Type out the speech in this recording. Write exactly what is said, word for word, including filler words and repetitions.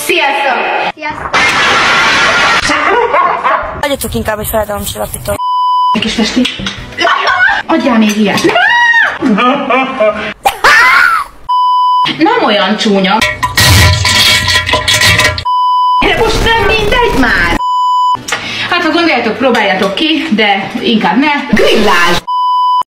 Sziasztok! Sziasztok! Adjatok inkább egy feladalom csillapítom. Egy kis festi. Adjál még ilyet. Nem olyan csúnya. De most nem mindegy már. Hát ha gondoljátok, próbáljátok ki, de inkább ne. Grillázs!